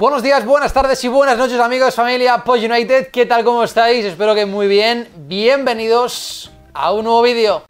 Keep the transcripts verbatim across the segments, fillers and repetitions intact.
Buenos días, buenas tardes y buenas noches, amigos, familia Poch United. ¿Qué tal? ¿Cómo estáis? Espero que muy bien. Bienvenidos a un nuevo vídeo.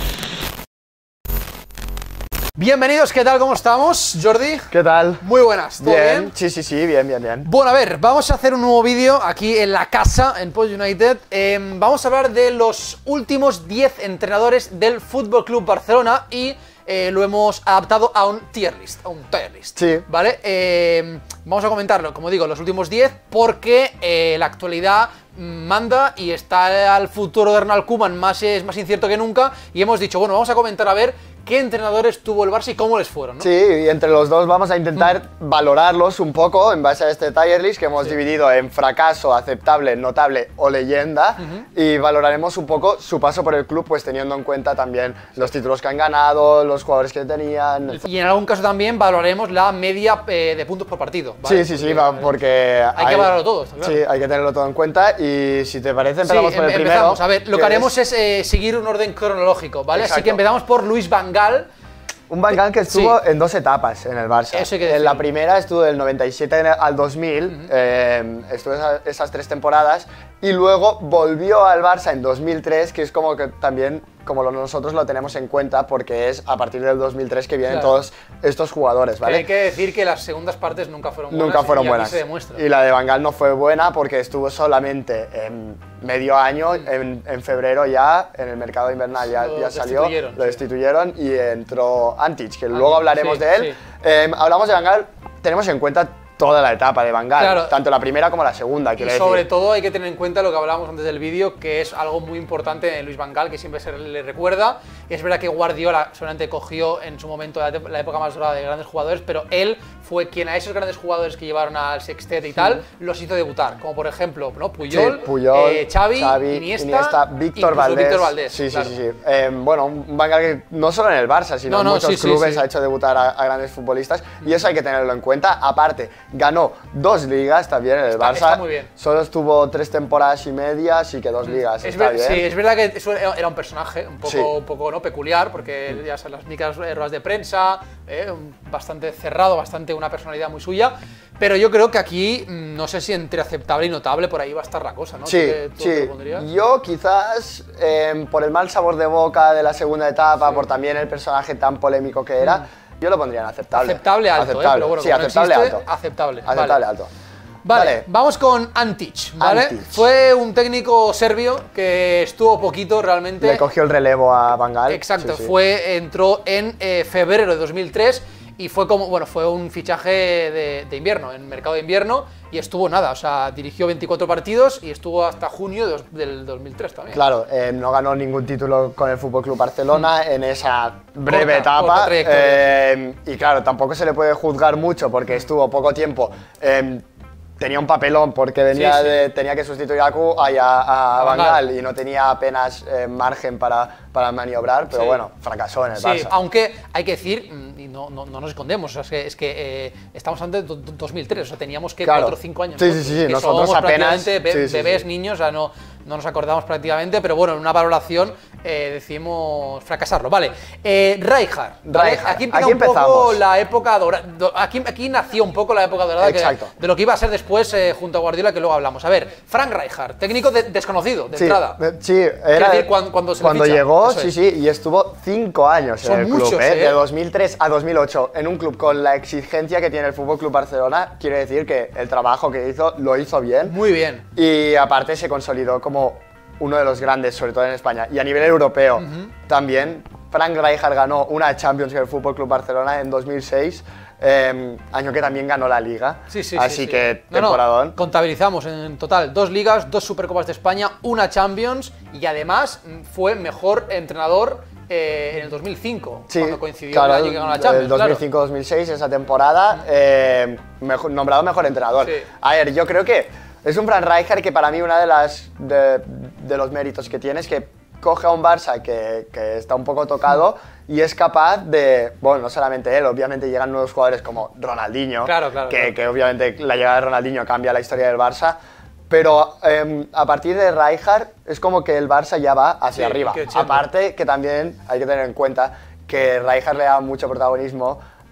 Bienvenidos, ¿qué tal? ¿Cómo estamos? Jordi. ¿Qué tal? Muy buenas, ¿todo bien? bien? Sí, sí, sí, bien, bien, bien. Bueno, a ver, vamos a hacer un nuevo vídeo aquí en la casa, en Poch United. Eh, vamos a hablar de los últimos diez entrenadores del F C Barcelona y eh, lo hemos adaptado a un tier list, a un tier list. Sí. ¿Vale? Eh, vamos a comentarlo, como digo, los últimos diez porque eh, la actualidad manda y está el futuro de Ronald Koeman más, es más incierto que nunca y hemos dicho, bueno, vamos a comentar a ver qué entrenadores tuvo el Barça y cómo les fueron, ¿no? Sí, y entre los dos vamos a intentar mm. valorarlos un poco en base a este tier list que hemos sí. dividido en fracaso, aceptable, notable o leyenda uh-huh. y valoraremos un poco su paso por el club, pues teniendo en cuenta también los títulos que han ganado, los jugadores que tenían... Y en algún caso también valoraremos la media eh, de puntos por partido, ¿vale? Sí, sí, sí, porque, porque hay, hay que valorarlo todo, está claro. Sí, hay que tenerlo todo en cuenta y si te parece empezamos sí, por el em primero. Empezamos, a ver, lo que haremos es, es eh, seguir un orden cronológico, ¿vale? Exacto. Así que empezamos por Luis Van Gaal. Un Van Gaal que estuvo sí. en dos etapas en el Barça. Eso hay que decir. En la primera estuvo del noventa y siete al dos mil, uh-huh. eh, estuvo esa, esas tres temporadas, y luego volvió al Barça en dos mil tres, que es como que también, como lo, nosotros lo tenemos en cuenta, porque es a partir del dos mil tres que vienen claro. todos estos jugadores, ¿vale? Pero hay que decir que las segundas partes nunca fueron buenas. Nunca fueron y buenas. Aquí se demuestra. Y la de Van Gaal no fue buena porque estuvo solamente en medio año, en, en febrero ya, en el mercado invernal ya, ya salió, destituyeron, lo sí. destituyeron y entró Antic, que Antic, luego hablaremos sí, de él. Sí. Eh, hablamos de Van Gaal, tenemos en cuenta toda la etapa de Van Gaal, claro. tanto la primera como la segunda, quiero y decir. sobre todo hay que tener en cuenta lo que hablábamos antes del vídeo, que es algo muy importante en Luis Van Gaal, que siempre se le recuerda. Es verdad que Guardiola solamente cogió en su momento la, la época más dorada de grandes jugadores, pero él fue quien a esos grandes jugadores que llevaron al sextete y sí. tal, los hizo debutar, como por ejemplo ¿no? Puyol, sí, Puyol eh, Xavi, Xavi, Iniesta, Iniesta Víctor Valdés. Víctor Valdés. Sí, claro. sí, sí. sí. Eh, bueno, un Van Gaal que no solo en el Barça, sino no, en no, muchos sí, clubes sí, sí. ha hecho debutar a, a grandes futbolistas y eso hay que tenerlo en cuenta. Aparte, ganó dos ligas también en el está, Barça. Está muy bien. Solo estuvo tres temporadas y media, así que dos ligas. Es está ver, bien. Sí, es verdad que eso era un personaje un poco, sí. un poco ¿no? peculiar, porque ya sabes, las míticas ruedas de prensa, eh, bastante cerrado, bastante una personalidad muy suya. Pero yo creo que aquí, no sé si entre aceptable y notable, por ahí va a estar la cosa, ¿no? Sí, ¿Tú, tú sí. Lo yo quizás, eh, por el mal sabor de boca de la segunda etapa, sí. por también el personaje tan polémico que era, mm. yo lo pondría en aceptable. Aceptable alto, aceptable. Eh, pero bueno, sí, aceptable no existe, alto. Aceptable. Aceptable vale. alto. Vale, vale, vamos con Antic, ¿vale? Antic. Fue un técnico serbio que estuvo poquito realmente. Le cogió el relevo a Van Gaal. Exacto, sí, sí. fue, entró en eh, febrero de dos mil tres y fue como, bueno, fue un fichaje de, de invierno, en mercado de invierno, y estuvo nada, o sea, dirigió veinticuatro partidos y estuvo hasta junio de dos, del dos mil tres también. Claro, eh, no ganó ningún título con el F C Barcelona mm. en esa breve corta, etapa. Corta eh, y claro, tampoco se le puede juzgar mucho porque estuvo poco tiempo. Eh, Tenía un papelón porque venía sí, sí. De, tenía que sustituir a, Q, a, a, a Van Gaal y no tenía apenas eh, margen para, para maniobrar, pero sí. bueno, fracasó en el sí, Barça. Aunque hay que decir, y no, no, no nos escondemos, o sea, es que, es que eh, estamos antes de dos mil tres, o sea, teníamos que claro. cuatro o cinco años. Sí, sí, sí, que nosotros somos apenas… Be sí, sí, bebés, sí. niños, o sea, no, no nos acordamos prácticamente, pero bueno, en una valoración eh, decidimos fracasarlo. Vale, eh, Rijkaard, ¿vale? Rijkaard. Aquí empieza aquí un poco empezamos. la época dorada, aquí, aquí nació un poco la época dorada que, de lo que iba a ser después eh, junto a Guardiola, que luego hablamos. A ver, Frank Rijkaard, técnico de, desconocido, de sí, entrada. Sí, era decir, cuando, cuando, se cuando ficha, llegó, sí, sí, y estuvo cinco años Son en el muchos, club, ¿eh? ¿eh? De dos mil tres a dos mil ocho, en un club con la exigencia que tiene el F C Barcelona, quiere decir que el trabajo que hizo, lo hizo bien. Muy bien. Y aparte se consolidó como uno de los grandes, sobre todo en España. Y a nivel europeo uh-huh. también, Frank Rijkaard ganó una Champions en el F C Barcelona en dos mil seis, eh, año que también ganó la Liga. Sí, sí, Así sí, sí. que, no, temporadón. No, contabilizamos en total dos Ligas, dos Supercopas de España, una Champions y además fue mejor entrenador eh, en el dos mil cinco, sí, cuando coincidió claro, el año que ganó la Champions. El dos mil cinco dos mil seis, claro. Esa temporada, eh, mejor, nombrado mejor entrenador. Sí. A ver, yo creo que es un Frank Rijkaard que para mí una de las de, de los méritos que tiene es que coge a un Barça que, que está un poco tocado y es capaz de, bueno, no solamente él, obviamente llegan nuevos jugadores como Ronaldinho, claro, claro, que, claro. que obviamente la llegada de Ronaldinho cambia la historia del Barça, pero eh, a partir de Rijkaard es como que el Barça ya va hacia sí, arriba. Aparte que también hay que tener en cuenta que Rijkaard le da mucho protagonismo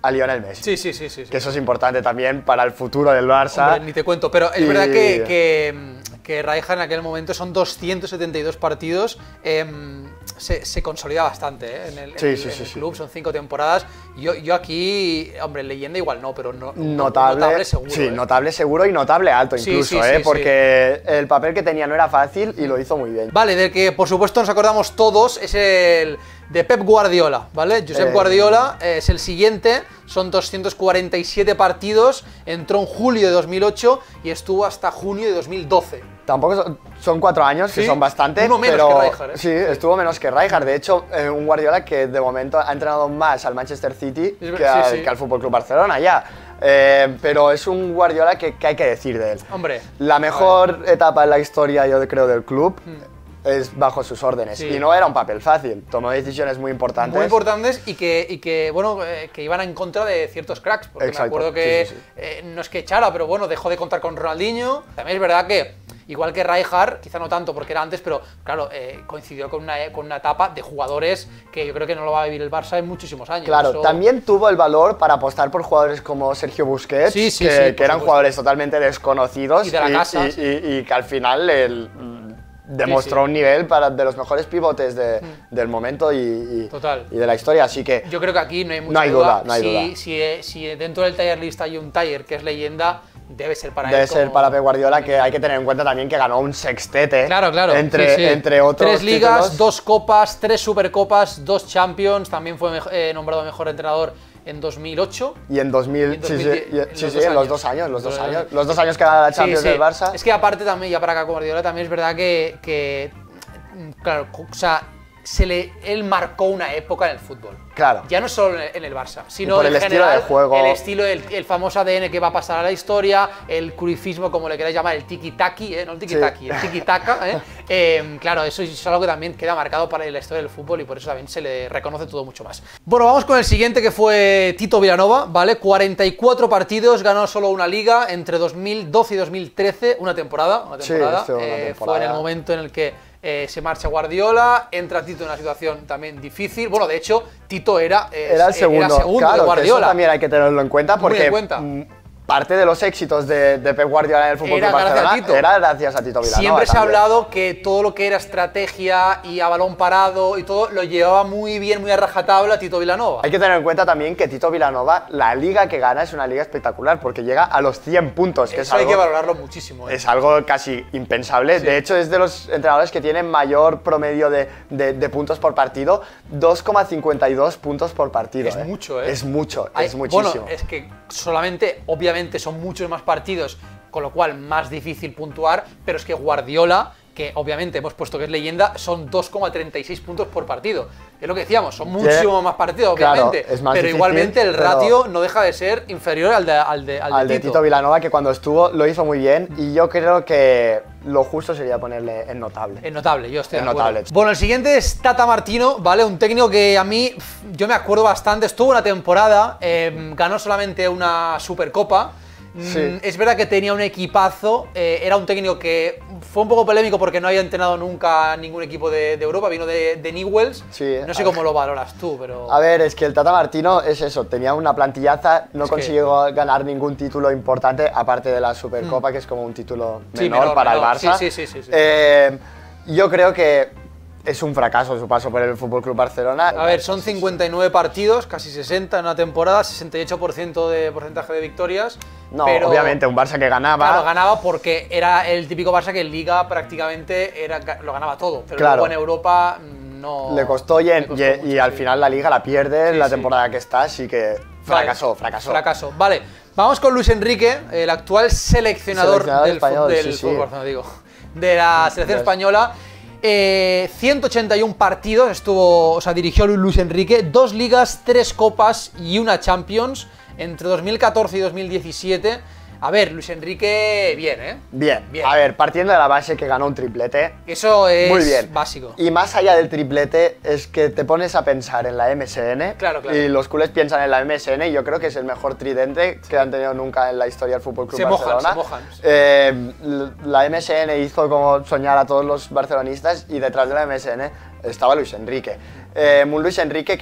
a Lionel Messi. Sí, sí, sí, sí, sí. Que eso es importante también para el futuro del Barça. Hombre, ni te cuento, pero es y... verdad que, que, que Rijkaard en aquel momento son doscientos setenta y dos partidos, eh, se, se consolida bastante ¿eh? en el, sí, en el, sí, en sí, el sí. club, son cinco temporadas. Yo, yo aquí, hombre, leyenda igual no, pero no, notable, notable seguro. Sí, ¿eh? notable seguro y notable alto incluso, sí, sí, ¿eh? sí, porque sí. el papel que tenía no era fácil y lo hizo muy bien. Vale, del que por supuesto nos acordamos todos es el de Pep Guardiola, ¿vale? Josep Eh, Guardiola eh, es el siguiente, son doscientos cuarenta y siete partidos, entró en julio de dos mil ocho y estuvo hasta junio de dos mil doce. Tampoco son, son cuatro años, ¿Sí? que son bastante, Uno menos pero que Rijkaard, ¿eh? sí, estuvo menos que Rijkaard. De hecho, eh, un Guardiola que de momento ha entrenado más al Manchester City Es que, al, sí, sí. que al F C Barcelona ya. Eh, pero es un Guardiola que, que hay que decir de él. Hombre. La mejor etapa en la historia, yo creo, del club Hmm. es bajo sus órdenes. Sí. Y no era un papel fácil, tomó decisiones muy importantes. Muy importantes y que, y que bueno, eh, que iban en contra de ciertos cracks. Porque Exacto, me acuerdo que, sí, sí, sí. Eh, no es que echara, pero bueno, dejó de contar con Ronaldinho. También es verdad que, igual que Rijkaard, quizá no tanto porque era antes, pero claro, eh, coincidió con una, con una etapa de jugadores que yo creo que no lo va a vivir el Barça en muchísimos años. Claro, Eso... también tuvo el valor para apostar por jugadores como Sergio Busquets, Sí, sí, que, sí, que por eran supuesto. jugadores totalmente desconocidos Y de la casa, y, sí. y- y que al final el, mm, demostró sí. un nivel para, de los mejores pivotes de- del momento y, y- Total. y de la historia, así que Yo creo que aquí no hay mucha No hay duda, no hay si, duda. Si, eh, si dentro del Tier List hay un Tier que es leyenda, debe ser para debe él. ser como- para Pep Guardiola, que hay que tener en cuenta también que ganó un sextete Claro, claro. entre, sí, sí. entre otros Tres ligas, títulos. dos copas, tres supercopas, dos Champions. También fue mejo- eh, nombrado mejor entrenador en dos mil ocho. Y en dos mil, Y en sí, sí, 2010, y- en sí, los sí, dos en los años. dos años, los dos Los- años, los dos años que gana la Champions Sí, sí. del Barça. Es que aparte también, ya para acá con Guardiola, también es verdad que, que claro, o sea, se le, él marcó una época en el fútbol. Claro. Ya no solo en el, en el Barça, sino por en el estilo general, de juego. el estilo, el, el famoso A D N que va a pasar a la historia, el cruyffismo, como le queráis llamar, el tiki-taki, ¿eh? No el tiki-taki, el tiki-taka, ¿eh? Eh, claro, eso es algo que también queda marcado para la historia del fútbol y por eso también se le reconoce todo mucho más. Bueno, vamos con el siguiente, que fue Tito Vilanova, ¿vale? cuarenta y cuatro partidos, ganó solo una liga entre dos mil doce y dos mil trece, una temporada, una Sí, temporada. estuvo una Eh, temporada. Fue en el momento en el que Eh, se marcha Guardiola, entra Tito en una situación también difícil. Bueno, de hecho, Tito era, eh, Era el segundo, era segundo claro, de que Guardiola. eso también hay que tenerlo en cuenta Muy porque en cuenta. mm, parte de los éxitos de, de Pep Guardiola en el fútbol Era de gracias a Barcelona Tito. era gracias a Tito Vilanova. Siempre se ha también. hablado que todo lo que era estrategia y a balón parado y todo lo llevaba muy bien, muy a rajatabla Tito Vilanova. Hay que tener en cuenta también que Tito Vilanova, la liga que gana es una liga espectacular porque llega a los cien puntos, que es Eso hay algo, que valorarlo muchísimo. ¿eh? es algo casi impensable. Sí. De hecho, es de los entrenadores que tienen mayor promedio de, de- de puntos por partido, dos coma cincuenta y dos puntos por partido. Es mucho, ¿eh? Es mucho, Hay- es muchísimo. Bueno, es que solamente, obviamente, son muchos más partidos, con lo cual más difícil puntuar, pero es que Guardiola, que obviamente hemos puesto que es leyenda, son dos coma treinta y seis puntos por partido. Es lo que decíamos, son muchísimo más partidos, claro, obviamente, es más pero difícil, igualmente el pero- ratio no deja de ser inferior al de, al de, al de Al de Tito. Tito Vilanova, que cuando estuvo lo hizo muy bien y yo creo que lo justo sería ponerle en notable. Es notable, yo estoy Es de acuerdo. notable. Bueno, el siguiente es Tata Martino, ¿vale? Un técnico que a mí, pf, yo me acuerdo bastante, estuvo una temporada, eh, ganó solamente una Supercopa. Mm, Sí. Es verdad que tenía un equipazo, eh, era un técnico que fue un poco polémico porque no había entrenado nunca ningún equipo de, de Europa, vino de, de Newells. Sí, no sé a cómo ver. lo valoras tú, pero... A ver, es que el Tata Martino es eso, tenía una plantillaza, no Es que- consiguió ganar ningún título importante, aparte de la Supercopa, que es como un título Sí, menor, menor, para menor. el Barça. Sí, sí, sí, sí, sí. Eh, yo creo que es un fracaso su paso por el F C Barcelona. A ver, son cincuenta y nueve partidos, casi sesenta en una temporada, sesenta y ocho por ciento de porcentaje de victorias. No, pero, obviamente, un Barça que ganaba. Claro, ganaba porque era el típico Barça que en Liga prácticamente era, lo ganaba todo, pero Claro. luego en Europa no... Le costó y, en- le costó y- mucho, y al sí. final la liga la pierde en Sí, la sí. temporada que está, así que fracasó, Vale, fracasó. Fracaso. Vale, vamos con Luis Enrique, el actual seleccionador, Seleccionador del, español, fu- del sí, sí. fútbol, no digo, de la selección Pues- española. Eh, ciento ochenta y uno partidos estuvo, o sea, dirigió Luis Enrique, dos ligas, tres copas y una Champions entre dos mil catorce y dos mil diecisiete. A ver, Luis Enrique, bien, ¿eh? Bien. Bien. A ver, partiendo de la base que ganó un triplete, Eso es muy bien. básico. Y más allá del triplete, es que te pones a pensar en la M S N. Claro, claro. Y los culés piensan en la M S N y yo creo que es el mejor tridente que han tenido nunca en la historia del Fútbol Club Se mojan, Barcelona. se mojan. Eh, l- la M S N hizo como soñar a todos los barcelonistas y detrás de la M S N estaba Luis Enrique. Eh, un Luis Enrique que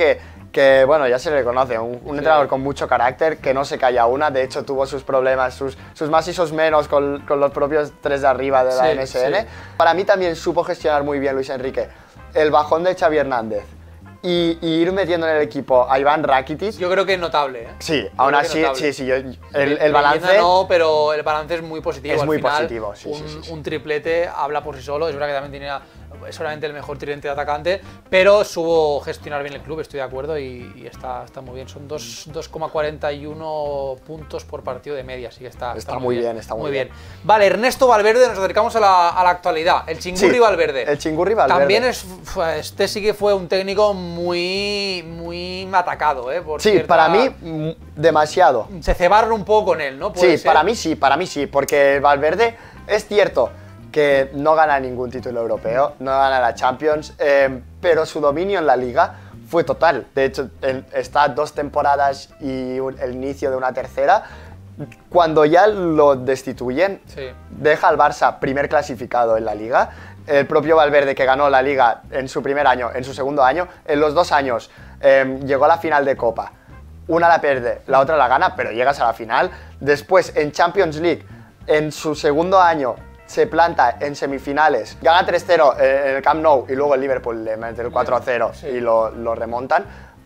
que bueno, ya se le conoce, un, un Sí. entrenador con mucho carácter, que no se calla una, de hecho tuvo sus problemas, sus, sus más y sus menos con, con los propios tres de arriba de la Sí, M S N. sí. Para mí también supo gestionar muy bien Luis Enrique el bajón de Xavi Hernández y, y ir metiendo en el equipo a Iván Rakitic. Yo creo que es notable, ¿eh? Sí, Yo aún creo que así, notable. sí, sí, yo- el, el Leyenda balance... no, pero el balance es muy positivo. Es Al muy final, positivo, sí, un, sí, sí, sí. un triplete habla por sí solo. Es verdad que también tenía solamente el mejor tridente de atacante, pero supo gestionar bien el club, estoy de acuerdo, y, y está, está muy bien. Son dos coma cuarenta y uno puntos por partido de media, así que está, Está muy bien, está muy bien. Vale, Ernesto Valverde, nos acercamos a la, a la actualidad. El Chingurri Sí, Valverde. el Chingurri Valverde. También es, fue- este sí que fue un técnico muy, muy atacado, ¿eh? Por Sí, cierta- para mí, mm, demasiado. Se cebaron un poco con él, ¿no? ¿Puede Sí, ser? para mí sí, para mí sí, porque Valverde es cierto que no gana ningún título europeo, no gana la Champions, eh, pero su dominio en la liga fue total. De hecho, en- está dos temporadas y un- el inicio de una tercera. Cuando ya lo destituyen, Sí. deja al Barça primer clasificado en la liga. El propio Valverde, que ganó la liga en su primer año, en su segundo año, en los dos años eh, llegó a la final de Copa. Una la pierde, la otra la gana, pero llegas a la final. Después, en Champions League, en su segundo año, se planta en semifinales, gana tres cero en el Camp Nou y luego el Liverpool le mete el cuatro a cero Sí. y lo, lo remontan.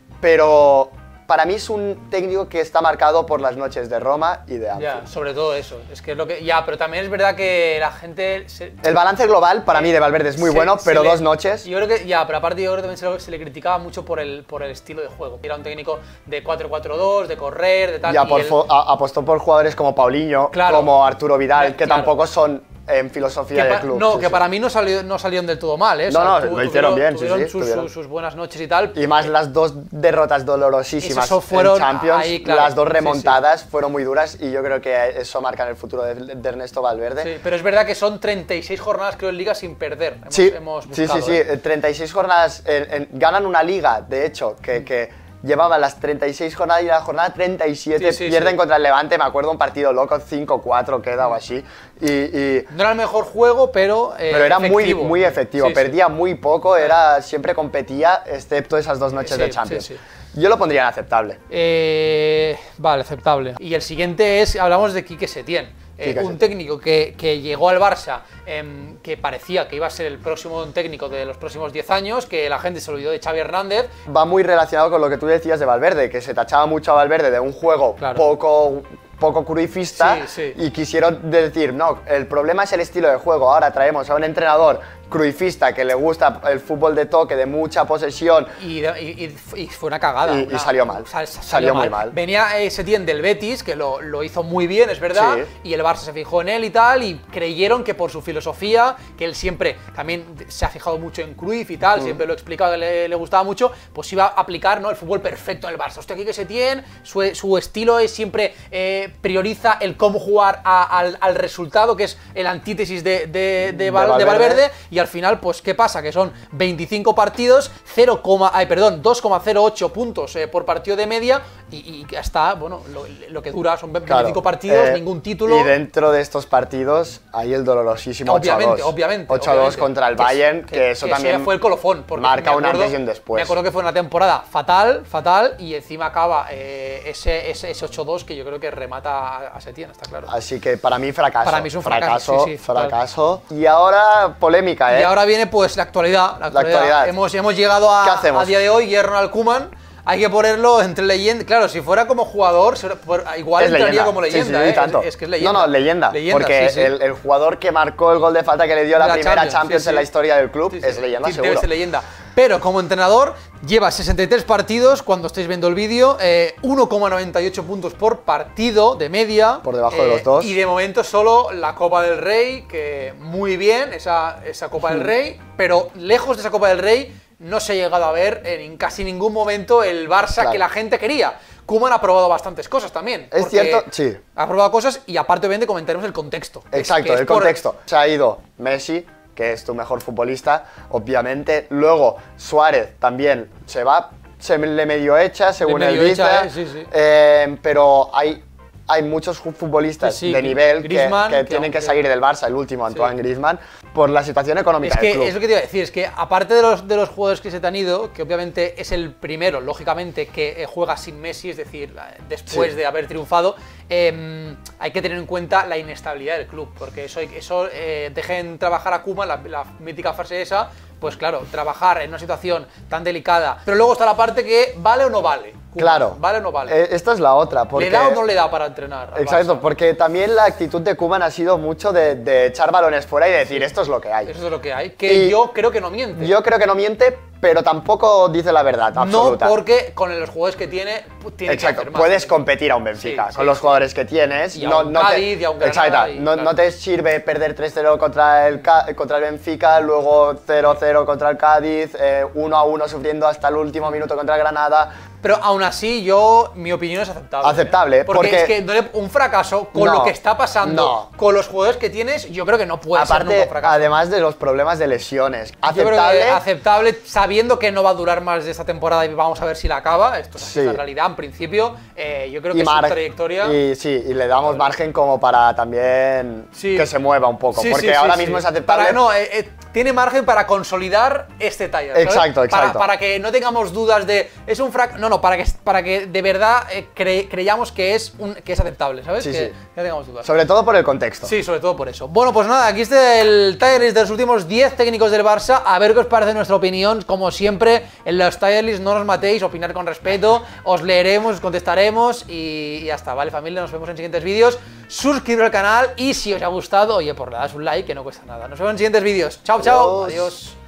Pero para mí es un técnico que está marcado por las noches de Roma y de Anfield. Ya, sobre todo eso. Es que es lo que. Ya, pero también es verdad que la gente. Se, El balance global para mí de Valverde es muy se- bueno, se pero le- dos noches. Yo creo que. Ya, pero aparte yo creo que también se, lo- se le criticaba mucho por el, por el estilo de juego. Era un técnico de cuatro cuatro dos, de correr, de tal. Ya y por él- fo- a- apostó por jugadores como Paulinho, Claro. como Arturo Vidal, Ya, que claro. tampoco son en filosofía que de pa- club. no, sí, que sí. para mí no, salió, no salieron del todo mal, ¿eh? O No, sea, no, tu- lo hicieron tuvieron- bien, sí, tuvieron sí, sus, tuvieron. sus- sus buenas noches y tal. Y más las dos derrotas dolorosísimas Eso fueron en Champions, ahí, claro. las dos Sí, sí. remontadas fueron muy duras y yo creo que eso marca en el futuro de, de Ernesto Valverde. Sí, pero es verdad que son treinta y seis jornadas, creo, en Liga sin perder. Hemos, Sí, hemos sí, buscado, sí, sí, ¿eh? eh, treinta y seis jornadas, en- en- ganan una liga, de hecho, que, que llevaba las treinta y seis jornadas y la jornada treinta y siete Sí, sí, pierden sí. contra el Levante, me acuerdo un partido loco, cinco cuatro queda o así, y, y- No era el mejor juego, pero. eh, pero era muy, efectivo. muy efectivo, Sí, sí. perdía muy poco, era, siempre competía, excepto esas dos noches Sí, de Champions. sí, Yo lo pondría en aceptable. Eh, vale, aceptable. Y el siguiente es, hablamos de Quique Setién. Eh, Quique un Setién. técnico que, que llegó al Barça, em, que parecía que iba a ser el próximo técnico de los próximos diez años, que la gente se olvidó de Xavi Hernández. Va muy relacionado con lo que tú decías de Valverde, que se tachaba mucho a Valverde de un juego Claro. poco, poco cruifista Sí, sí. y quisieron decir, no, el problema es el estilo de juego, ahora traemos a un entrenador cruifista que le gusta el fútbol de toque, de mucha posesión. Y, de- y- y- y fue una cagada. Y- y una- salió mal. sal- Salió muy mal. Venía eh, Setién del Betis, que lo, lo hizo muy bien, es verdad, Sí. y el Barça se fijó en él y tal, y creyeron que por su filosofía, que él siempre también se ha fijado mucho en Cruyff y tal, siempre lo he explicado que le, le gustaba mucho, pues iba a aplicar, ¿no?, el fútbol perfecto en el Barça. Hostia, aquí que Setién, su, su estilo es siempre eh, prioriza el cómo jugar a- al, al resultado, que es el antítesis de, de, de Val- de Valverde. Valverde, y al final, pues, ¿qué pasa? Que son veinticinco partidos, cero, ay, perdón, dos coma cero ocho puntos eh, por partido de media, y, y ya está, bueno, lo, lo que dura son veinticinco Claro, partidos, eh, ningún título. Y dentro de estos partidos hay el dolorosísimo Obviamente, ocho a dos. obviamente. ocho a dos obviamente. contra el Que es- Bayern, que, eso que también ya fue el colofón. Porque marca me un acuerdo- antes y un después. Me acuerdo que fue una temporada fatal, fatal, y encima acaba eh, ese, ese, ese ocho dos que yo creo que remata a, a Setién, está claro. Así que para mí fracaso. Para mí es un fracaso, sí, sí, total. fracaso. Y ahora polémica, ¿eh? Y ahora viene pues la actualidad. La actualidad. actualidad. Hemos, hemos llegado a, ¿Qué hacemos? a día de hoy y es Ronald Koeman. Hay que ponerlo entre leyenda. Claro, si fuera como jugador, se- por- igual Es entraría leyenda. como Sí, leyenda. sí, ¿eh? tanto. Es, es que es leyenda. No, no, leyenda. porque sí, sí. El, el jugador que marcó el gol de falta que le dio la, La primera Champions, Champions, sí, en sí. la historia del club Sí, sí. es leyenda, Sí, seguro. debe ser leyenda. Pero como entrenador, lleva sesenta y tres partidos, cuando estéis viendo el vídeo, eh, uno coma noventa y ocho puntos por partido de media. Por debajo de los dos. Y de momento solo la Copa del Rey, que muy bien, esa, esa Copa del Rey, pero lejos de esa Copa del Rey no se ha llegado a ver en casi ningún momento el Barça Claro. que la gente quería. Koeman ha probado bastantes cosas también. Es porque cierto, sí. Ha probado cosas y aparte, obviamente, comentaremos el contexto. Es Exacto, que es el por- contexto. Se ha ido Messi, que es tu mejor futbolista, obviamente. Luego Suárez también se va, se le medio echa, según medio él dice. echa, eh, sí, sí. Eh, pero hay hay muchos futbolistas Sí, sí, de nivel que, Griezmann, que que tienen que aunque- salir del Barça, el último, Antoine Griezmann, por la situación económica Es del que club. es lo que te iba a decir, es que aparte de los, de los jugadores que se te han ido, que obviamente es el primero, lógicamente, que eh, juega sin Messi, es decir, eh, después Sí. de haber triunfado, eh, hay que tener en cuenta la inestabilidad del club, porque eso, eso eh, dejen trabajar a Koeman, la, la mítica frase esa, pues claro, trabajar en una situación tan delicada. Pero luego está la parte que vale o no vale. Koeman, Claro. ¿Vale o no vale? Eh, esta es la otra. Porque... ¿Le da o no le da para entrenar? al Exacto, Barça? porque también la actitud de Koeman ha sido mucho de, de echar balones fuera y decir, esto es lo que hay. Eso es lo que hay. Que Y yo creo que no miente. Yo creo que no miente, pero tampoco dice la verdad no, absoluta. porque con los jugadores que tiene, pu- tiene Exacto, que hacer más. puedes competir a un Benfica Sí, con sí, los sí. jugadores que tienes. Y a no, un no te- Cádiz y a un Granada Exacto, y- no, claro. no te sirve perder tres cero contra el, Ca- contra el Benfica, luego cero cero contra el Cádiz, eh, uno a uno sufriendo hasta el último minuto contra el Granada. Pero aún así, yo, mi opinión es aceptable. Aceptable, ¿eh? Porque, porque- es que no le- un fracaso con No, lo que está pasando, no. con los jugadores que tienes, yo creo que no puede ser nunca Aparte, un fracaso. además de los problemas de lesiones. Yo creo que Aceptable. aceptable, sabiendo que no va a durar más de esta temporada y vamos a ver si la acaba. Esto es así, Sí. la realidad, en principio. eh, yo creo que y su mar- trayectoria. Y sí, y le damos margen como para también Sí. que se mueva un poco. Sí, porque sí, sí, ahora sí. mismo es aceptable. Para- no, eh, eh, tiene margen para consolidar este taller. ¿sabes? Exacto, Para, exacto. para que no tengamos dudas de. Es un frac. No, no, para que, para que de verdad eh, cre- creyamos que es, un, que es aceptable, ¿sabes? Sí, que, sí. que no tengamos dudas. Sobre todo por el contexto. Sí, sobre todo por eso. Bueno, pues nada, aquí está el tier list de los últimos diez técnicos del Barça. A ver qué os parece nuestra opinión. Como siempre, en los tier list no nos matéis, opinar con respeto. Os leeremos, os contestaremos y, y ya está, ¿vale, familia? Nos vemos en siguientes vídeos. Suscribiros al canal y si os ha gustado, oye, por le das un like que no cuesta nada. Nos vemos en siguientes vídeos. Chao, chao. Adiós. Adiós.